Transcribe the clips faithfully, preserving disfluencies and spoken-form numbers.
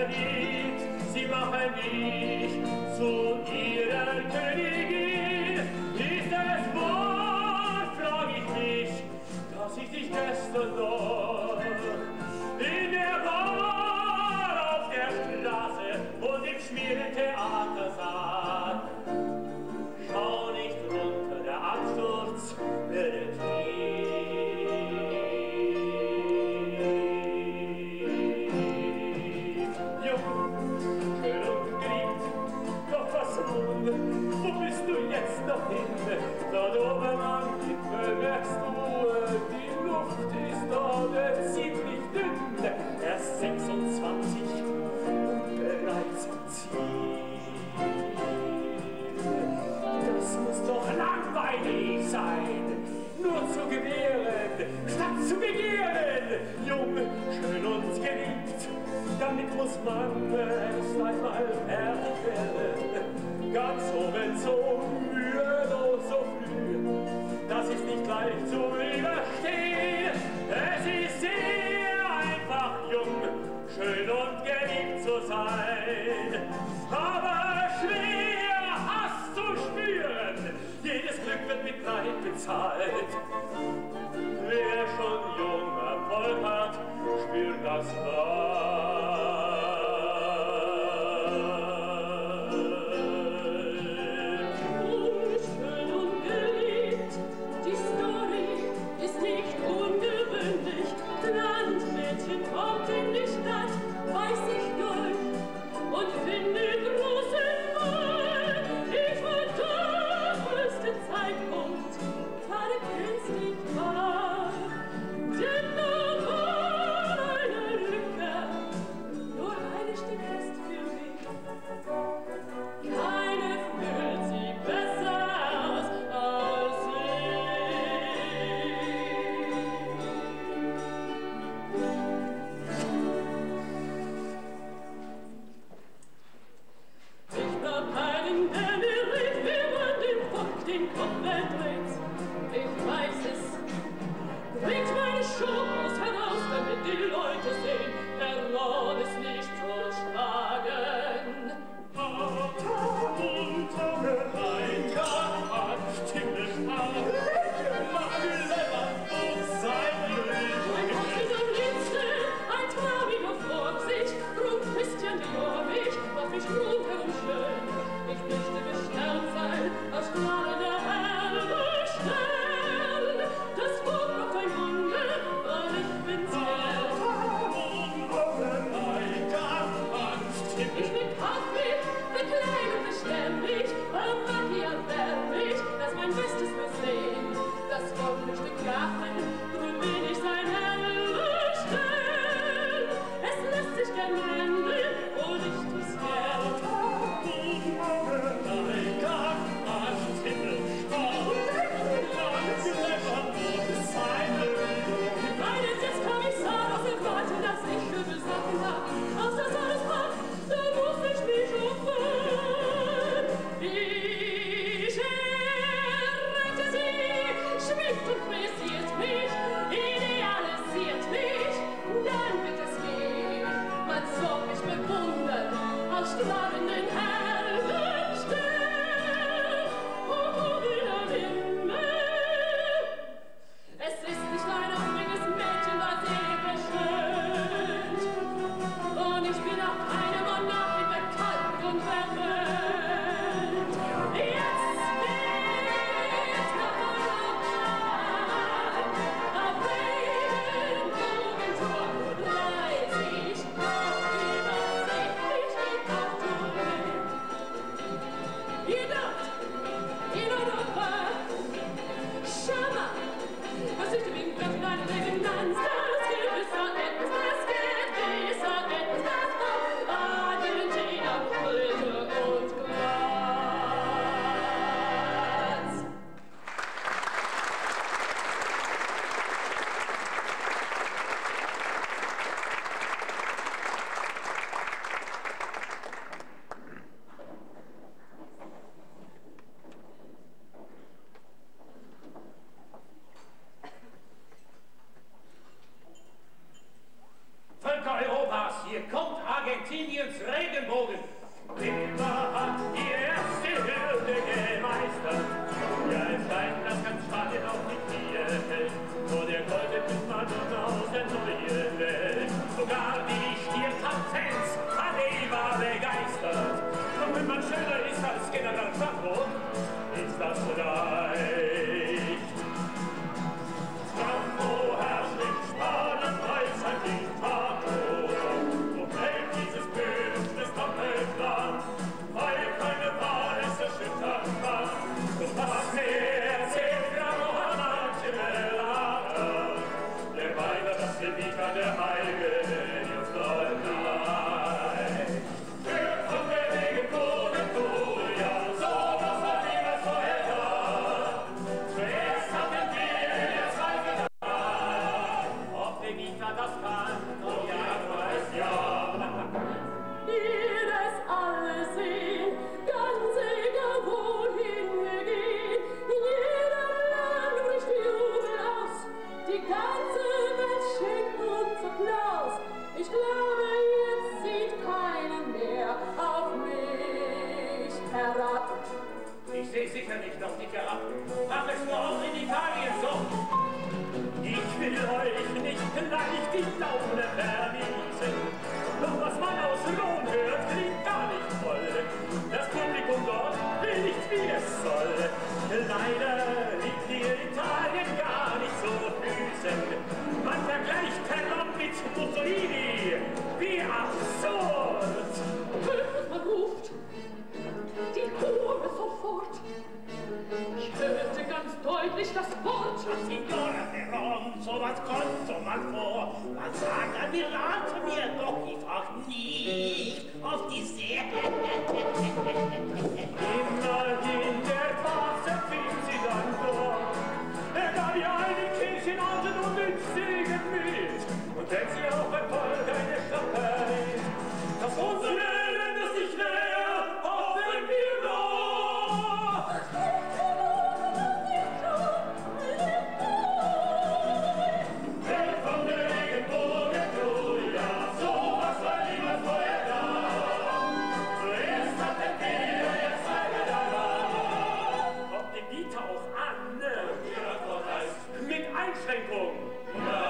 verliebt, sie machen dich zu ihrer Königin. Ist es wahr, frag ich mich, dass ich dich gestern noch in der Bar auf der Straße und im Schmierentheater sah? Schau nicht runter, der Absturz wird tief. Jung, schön und geliebt, doch was nun, wo bist du jetzt noch hin? Dort oben am Gipfel merkst du, die Luft ist dort ziemlich dünn. Erst sechsundzwanzig und bereits im Ziel. Das muss doch langweilig sein, nur zu gewähren, statt zu begehren. Jung, schön und geliebt, damit muss man erst einmal fertig werden. Ganz oben so mühelos, so früh, das ist nicht leicht zu überstehen. Es ist sehr einfach, jung, schön und geliebt zu sein, aber schwer Hass zu spüren, jedes Glück wird mit Leid bezahlt. Wer schon jung Erfolg hat, spürt das bald. Jung, schön und geliebt, die Story ist nicht ungewöhnlich. Landmädchen kommt in die Stadt, weiß sich durch und findet großen Ball. Ich war der größte Zeitpunkt, verkennst nicht wahr, denn da war eine Lücke Argentiniens Regenbogen. Immer hat die erste Hürde gemeistert. Ja, es scheint, dass ganz Spanien auf die Knie fällt. Vor der goldenen Madonna aus der neuen Welt. Sogar die Stierkapitans hat Eva begeistert. Doch wenn man schöner ist als General Franco, ist das leicht. Franco herrscht in Spanien, weiß ein Diktator. Und hält dieses Bündnis komplett an, weil keine Wahl es erschüttern kann. Doch was mehr zählt, Franco hat manche Berater. Der weiter das Evita der Heilige ist allein. Hört von der Regenbogen, ja, so was war niemals vorher da. Zuerst hatten wir jetzt mal gedacht, ob Evita das kann, oh ja, weiß ja. Ihr es alle sehen, ganz egal wohin wir gehen, in jedem Land bricht Jubel aus, die ganze Welt schickt uns Applaus. Ich glaube, jetzt sieht keiner mehr auf mich herab. Ich seh sicher nicht auf dich herab, mach es nur auch in Italien so. Ich will euch nicht gleich die Laune vermiesen, doch was man aus Rom hört, klingt gar nicht voll. Das Publikum dort will nicht, wie es soll. Leider liegt hier Italien gar nicht so Füßen. Man vergleicht Terror mit Mussolini, wie absurd. Hört, man ruft, die Kurve sofort. Ich hörte ganz deutlich das Wort. Signora Ferron, sowas kommt so mal vor. Was sagt Almirante mir doch, ich frag nicht auf die See. Immerhin der Pate fing sie dann vor. Er gab ihr eine Kirchenorden und den Segen mit. Und wenn sie auch beim Volk eine Stadt erwähnt, dass unsere Länder sich näher, hoffen wir noch. Welt von der Regenbogen, ja, sowas war niemals vorher da. Zuerst hatten wir, jetzt zeigen wir daran. Kommt die Evita auch an? Ja, Gott heißt. Mit Einschränkung. Ja.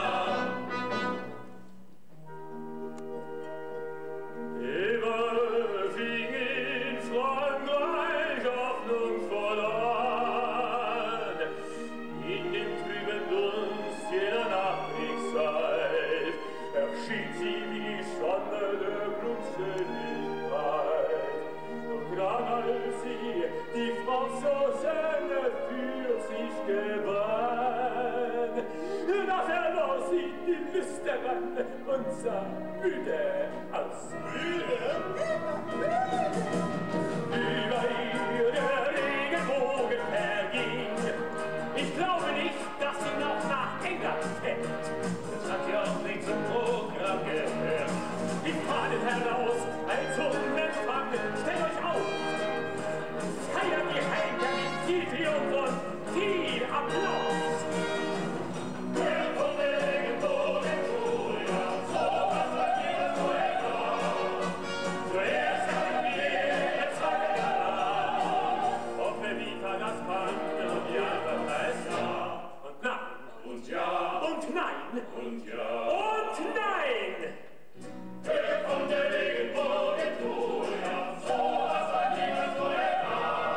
Eva fing in Frankreich hoffnungsvoll an. In dem trüben Dunst jeder Nachkriegszeit erschien sie wie die Sonne der Glückseligkeit. Doch grad als sie die Franzosen für sich gewann, da verlor sie die Lüsteren und sah müde aus. Müde? Über ihr der Regenbogen verging. Ich glaube nicht, dass sie noch nach England fährt. Das hat sie auch nicht zum Programm gehört. Die Fahnen heraus, als Empfang, stellt euch auf. Feiert die Henker mit viel Triumph und viel Applaus. Hört von der Regenbogen, ja, sowas war niemals vorher da. Zuerst hatten wir, jetzt fangen wir an. Ob Evita das kann, und ja, das heißt ja. Und nein. Und ja. Und nein. Und ja. Und nein. Hört von der Regenbogen, ja, sowas war niemals vorher da.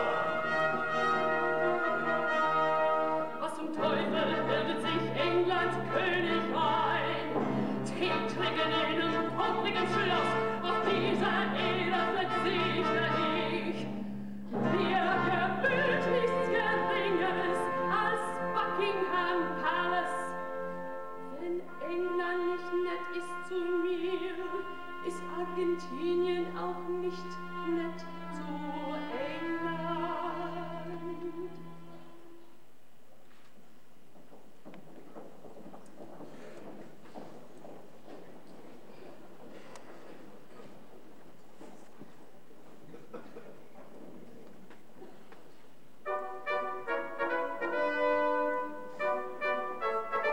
Was zum Teufel bildet sich Englands König ein? Tretringen in einem popligen Schloss, auf dieser Erde flitzt ich. Mir gebührt nichts Geringeres als Buckingham Palace. Wenn England nicht nett ist zu mir, ist Argentinien auch nicht nett zu England.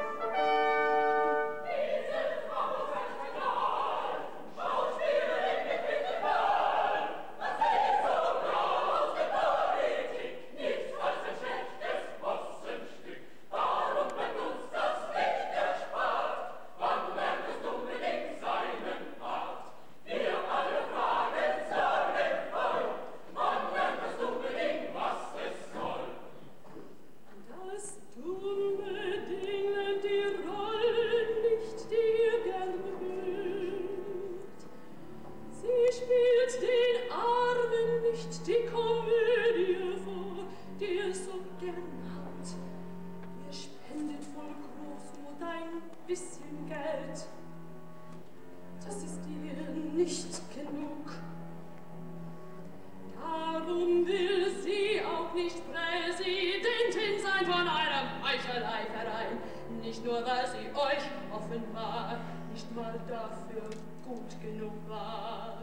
Dieses Haus ist egal, Schauspieler in dafür gut genug war.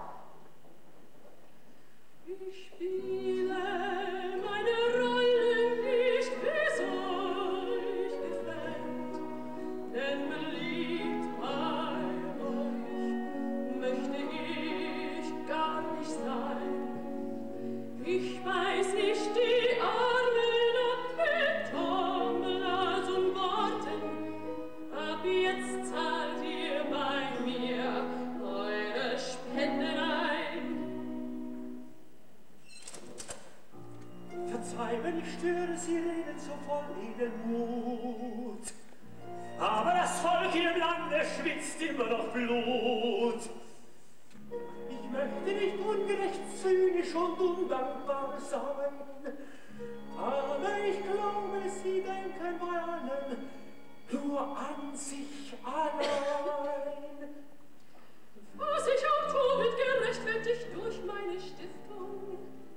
Ich spiele meine Rolle nicht, wie es euch gefällt, denn beliebt bei euch möchte ich gar nicht sein. Ich weiß nicht, die Armen ob mit Tomlas und Worten, ab jetzt zahlt ihr bei mir eure Spenden ein. Verzeih, wenn ich störe, Sie reden so voll Edelmut. Aber das Volk hier im Lande schwitzt immer noch Blut. Ich möchte nicht ungerecht, zynisch und undankbar sein, aber ich glaube, Sie denken bei allem nur an sich allein. Was ich auch tue, wird gerechtfertigt durch meine Stiftung.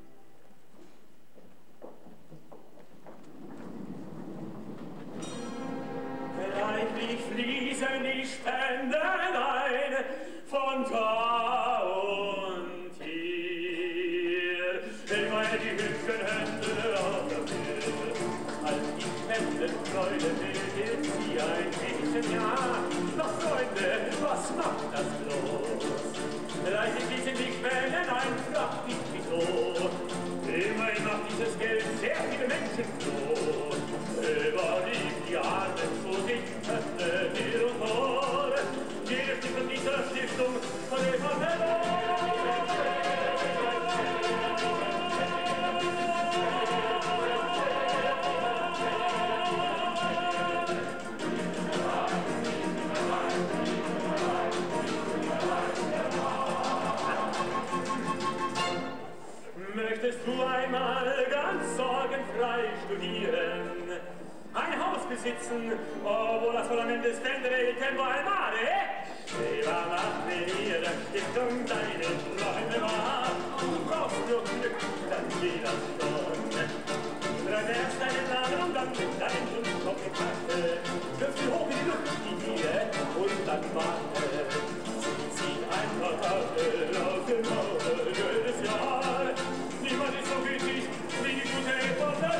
Reichlich fließen die Spenden ein von da und hier. Ich meine die hübschen Hände auf der Tür. Als die Spendenfreude will, ist sie ein bisschen, ja. Doch Freunde, was macht das bloß? Reichlich fließen die Spenden ein, fragt nicht wieso. Immerhin macht dieses Geld sehr viele Menschen froh. Überliebt die Arme zu sich, öffne Tür und Tor. Jeder Stück von dieser Stiftung von dem Möchtest du einmal ganz sorgenfrei studieren, ein Haus besitzen, obwohl das Fundament des Welten war einmal, eh? Wer macht in ihrer Stiftung deine Träume wahr? Du brauchst nur Glück, dann geht das schon. Dann erst deinen Namen und dann mit deinem Dummkopf in Tasche. Wirfst du hoch in die Luft, die hier, und dann warte. Sie zieht ein paar Tage aus dem Maul jedes Jahr. Niemand ist so gütig wie die gute von der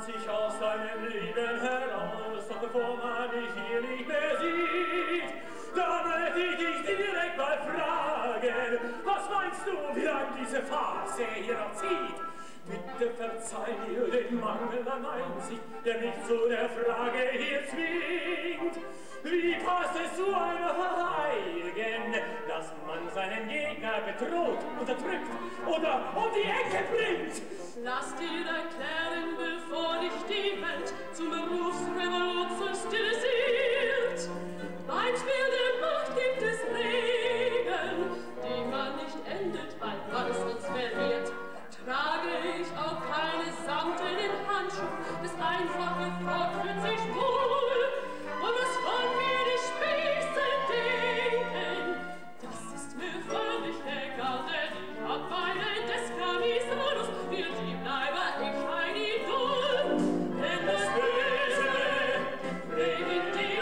sich aus deinem Leben heraus, doch bevor man dich hier nicht mehr sieht, da möchte ich dich direkt mal fragen, was meinst du, wie lang diese Phase hier noch zieht? Bitte verzeih mir den Mangel an Einsicht, der mich zu der Frage hier zwingt. Wie passt es zu einer Heiligen, dass man seinen Gegner bedroht, unterdrückt oder um die Ecke bringt? Lass dir erklären, bevor dich die Welt zum Berufsrevolution stilisiert. Beim Spiel der Macht gibt es Regeln, die man nicht endet, weil man es uns verliert. Trage ich auch keine samtenen Handschuhe, das einfache Volk fühlt sich wohl. Und was von mir die Spieße denken, das ist mir völlig egal, denn ich hab meine Descamisanus, für die bleibe ich ein Idol. Denn das Böse bringen die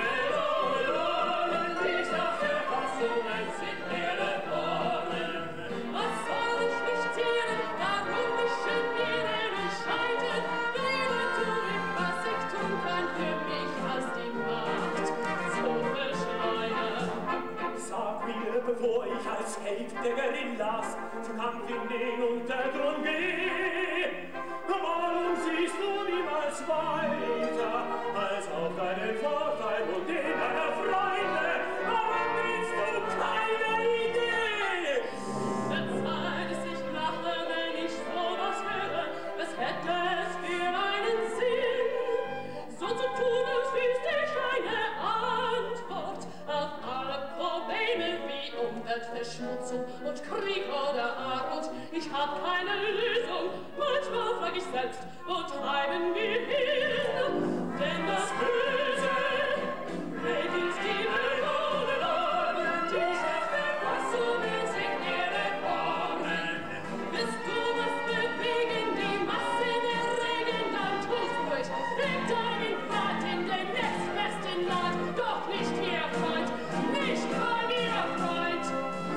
Melonen, nicht auf der Fassungen sind mir geboren. Was soll ich mich zieren, warum mich genieren und scheitern? Lieber tu ich, was ich tun kann für mich, als die Macht zu verschleiern. Sag mir, bevor ich als Held der Guerillas zum Kampf in den Untergrund gehe, warum siehst du niemals weiter als auf deinen Vorteil und den deiner Freunde? Warum willst du keine Idee? Verzeiht es, ich lache, wenn ich sowas höre, was hätte es für einen Sinn, so zu tun, als wüsste ich eine Antwort auf alle Probleme wie Umweltverschmutzung und Krieg oder Armut. Ich hab keine Lösung, manchmal frag ich selbst, wo treiben wir hin? Denn das Böse regelt die Melonen, die auf der Fassungen sind ihre Formen. Willst du was bewegen, die Massen erregen, dann tu's ruhig. Leg deinen Pfad in den nächstbesten Land, doch nicht hier, Freund, nicht bei mir, Freund.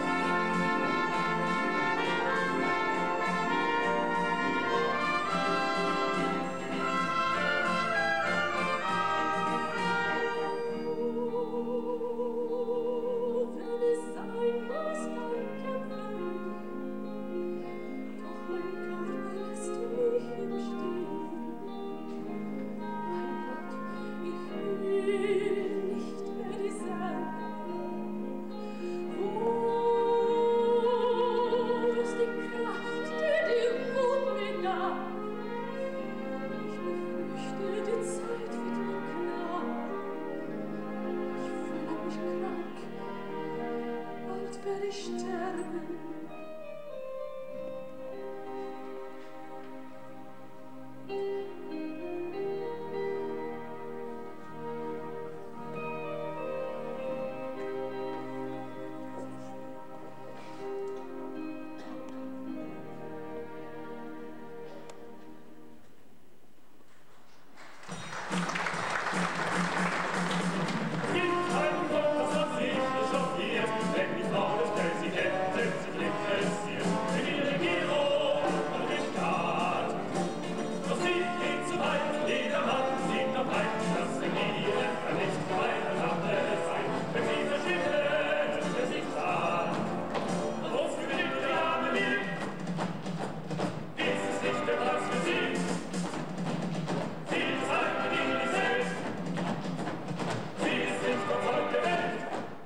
Wenn es sein muss, dann kämpfen. Doch mein Körper lässt mich im Stehen. Mein Gott, ich will nicht mehr dieselbe. Wo ist die Kraft, die die Ruhe mir gab? Ich befürchte, die Zeit wird mir knapp. Ich fühle mich krank, bald werde ich sterben. Gibt keinen Grund, dass man sich nicht chauffiert, wenn die Frau des Präsidenten sich interessiert für die Regierung und den Staat. Doch sie geht zu weit, jeder Mann sieht doch ein, das Regieren kann nicht meine Sache sein, wenn sie verschwinden, der sich sah. Und wofür will die Arme liegen? Ist es nicht der Platz für sie? Sie zeigen ihnen nicht selbst. Sie ist nicht vom Volk der Welt.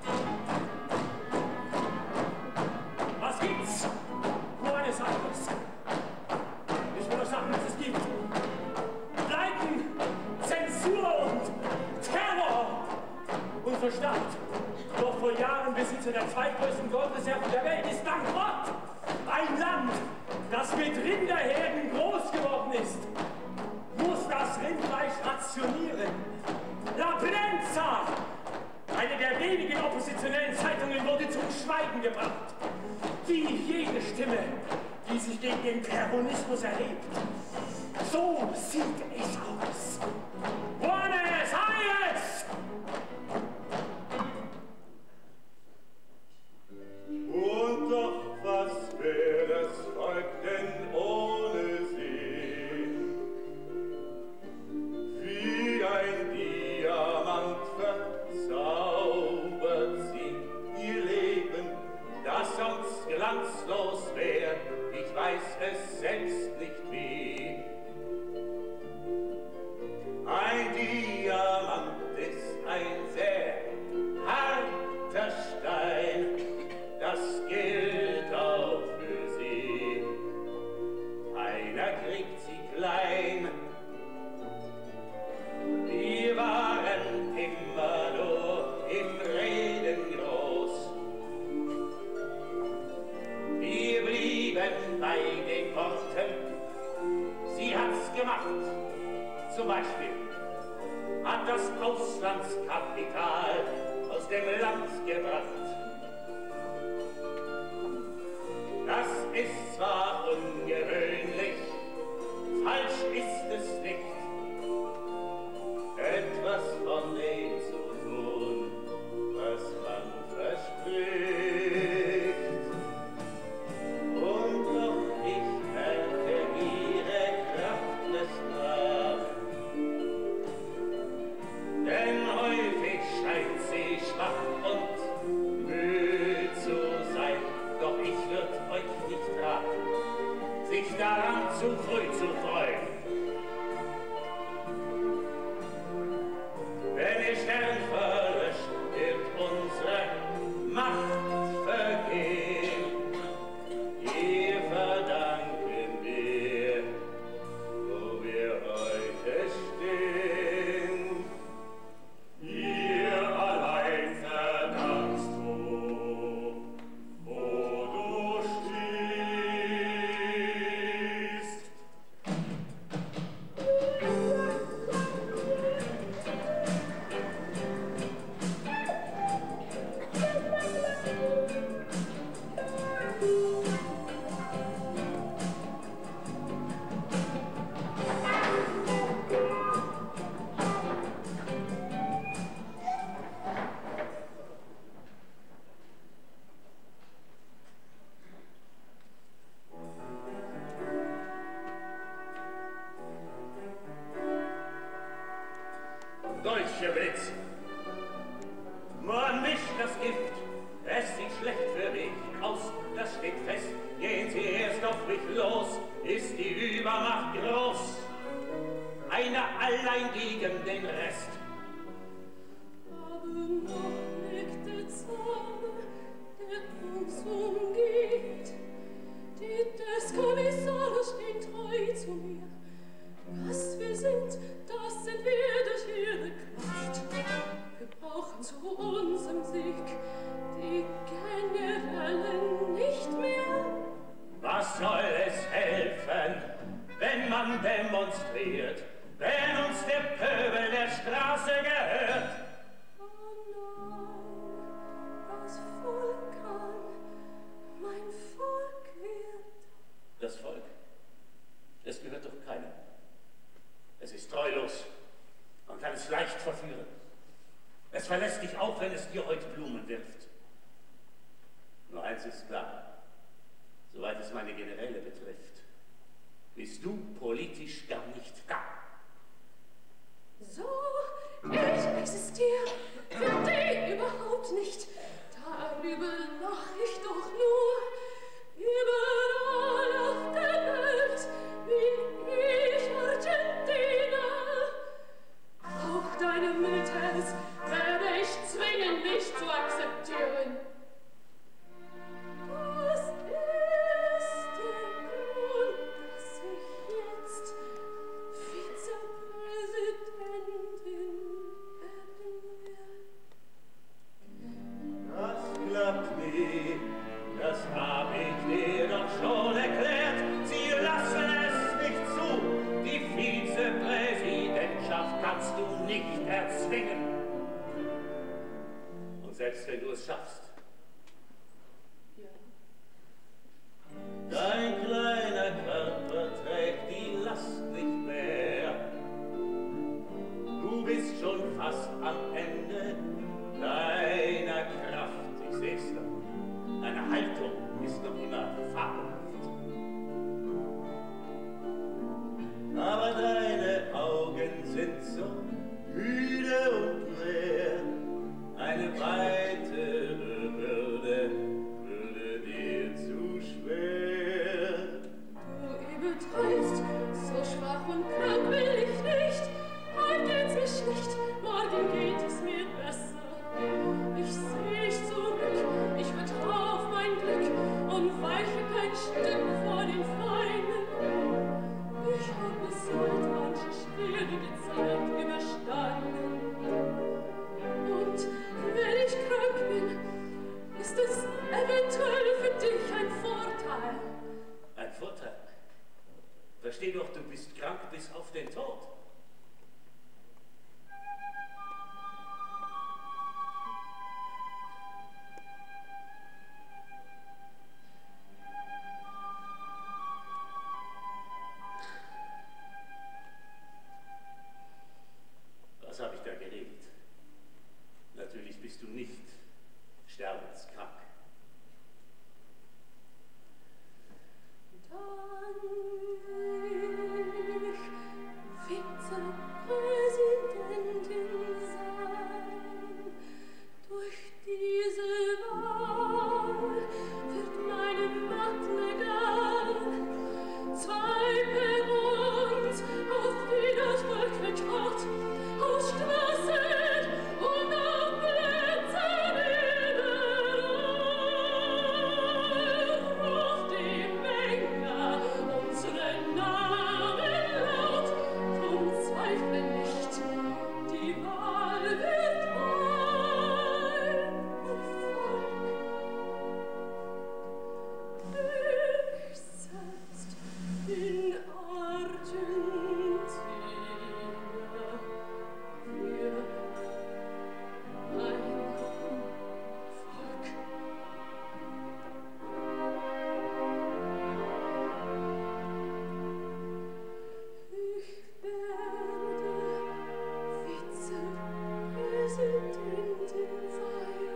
Was gibt's? Buenos Aires. Ich will euch sagen, was es gibt. Pleiten, Zensur und Terror. Unser Staat, doch vor Jahren Besitzer der zweitgrößten Goldreserve der Welt, ist bankrott. Ein Land, das mit Rinderherden groß geworden ist, muss das Rindfleisch rationieren. La Prensa, eine der wenigen oppositionellen Zeitungen, wurde zum Schweigen gebracht. Wie jede Stimme, die sich gegen den Peronismus erhebt. So sieht es aus. Buenos Aires! Und doch, was wär das Volk denn ohne sie? bei den Worten. Sie hat's gemacht. Zum Beispiel hat das Auslandskapital aus dem Land gebracht. Das ist zwar ungewöhnlich, falsch ist es nicht, etwas von dem zu tun, was man verspricht. Und doch ich merke ihre Kraft es nach, denn häufig scheint sie schwach und müde zu sein. Doch ich würd euch nicht raten, sich daran zu früh zu freuen. Wenn ihr Stern verlöscht, wird unsere Macht vergehen. Ihr verdanken wir, wo wir heute stehen. Ihr allein verdankst du, wo du stehst. Dolche Blitz! Man mischt das Gift, es sieht schlecht für mich aus, das steht fest. Gehen Sie erst auf mich los, ist die Übermacht groß. Einer allein gegen den Rest. Aber noch liegt der Zorn, der uns umgeht. Die des Kommissars stehen treu zu mir. Was wir sind, das sind wir durch ihre Kraft. Wir brauchen zu unserem Sieg die Generäle nicht mehr. Was soll es helfen, wenn man demonstriert, wenn uns der Pöbel der Straße gehört? Oh nein, das Volk kann, mein Volk wird. Das Volk? Es gehört doch keinem. Es ist treulos. Man kann es leicht verführen. Es verlässt dich auch, wenn es dir heute Blumen wirft. Nur eins ist klar. Soweit es meine Generäle betrifft, bist du politisch gar nicht da. So, ich existiere für die überhaupt nicht. Darüber lach ich doch nur. Überall auf der Welt bin ich Argentiner. Auch deine Militärs werde ich zwingen, mich zu akzeptieren. Das ist der Grund, dass ich jetzt Vizepräsidentin werden will. Das klappt nie, das hab ich dir doch schon erklärt. Sie lassen es nicht zu, die Vizepräsidentschaft kannst du nicht erzwingen. Und selbst wenn du es schaffst, dein kleiner Körper trägt die Last nicht mehr. Du bist schon fast am Ende deiner Kraft. Ich seh's doch. Deine Haltung ist noch immer fabelhaft. Aber deine Augen sind so müde und leer. Eine weitere Würde würde dir zu schwer. Du übertreibst, so schwach und krank will ich nicht. Heute geht's mir schlecht, morgen geht es mir besser. Ich seh dich zurück, ich vertrau auf mein Glück und weiche kein Stück vor den Feinden. Ich hab bis heute manche schwierige Zeit überstanden. Und wenn ich krank Versteh doch, du bist krank bis auf den Tod. Was habe ich da geredet? Natürlich bist du nicht sterbenskrank. Dann will ich Vizepräsidentin sein. Durch diese Wahl wird meine Macht legal. Zwei Perrons, auf die das Volk vertraut, aus Straßen und auf Plätzen überall. Ruft die Menge unsere Namen laut, drum zweifle nicht, die Wahl wird ein Erfolg. Ich selbst bin Argentinier für ein Volk. Ich werde Vizepräsidentin sein.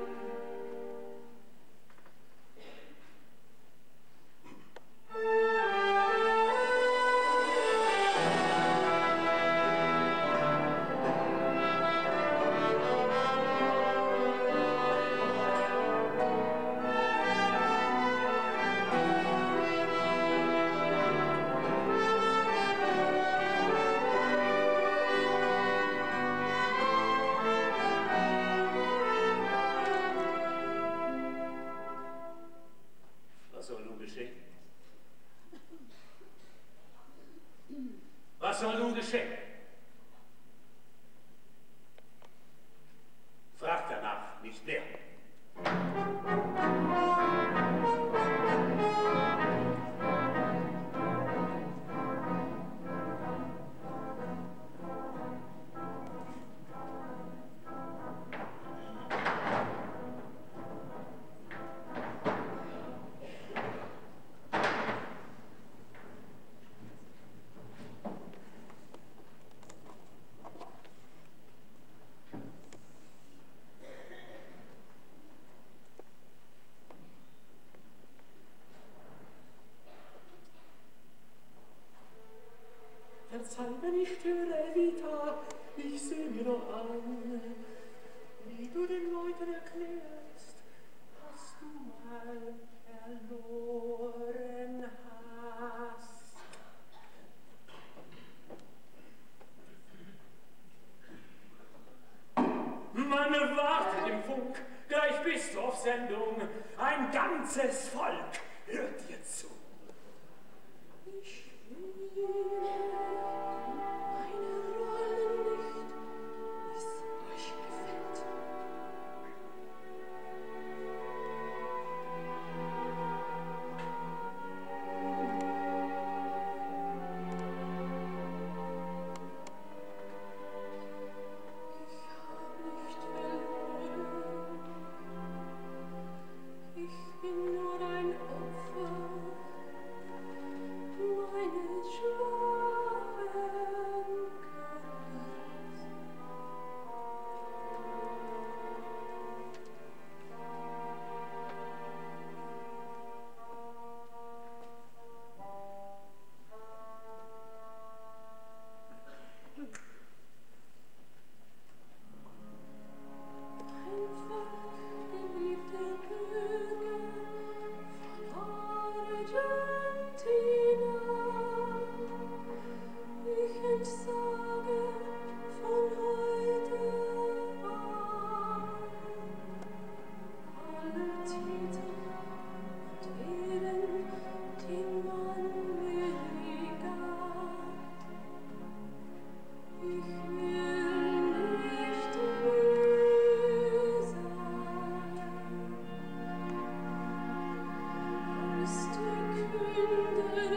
Was soll nun geschehen? Was soll nun geschehen? Frag danach nicht mehr. Verzeih, wenn ich störe, Evita, ich seh mir doch an, wie du den Leuten erklärst, dass du mal verloren hast. Man wartet im Funk, gleich bist du auf Sendung, ein ganzes Volk hört dir zu. Ich spiele meine Rolle nicht, wie's euch gefällt. Ich hab nicht verloren, ich bin nur ein Opfer meines schwachen Körpers. Ein Volk geliebter Bürger von Argentina, ich entsage von heute an alle Titel und Ehren, die man mir gab. Ich will nicht müde sein, als der Künder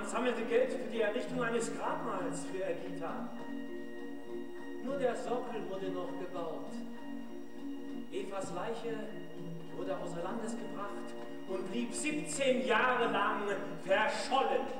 sammelte Geld für die Errichtung eines Grabmals für Evita. Nur der Sockel wurde noch gebaut. Evas Leiche wurde außer Landes gebracht und blieb siebzehn Jahre lang verschollen.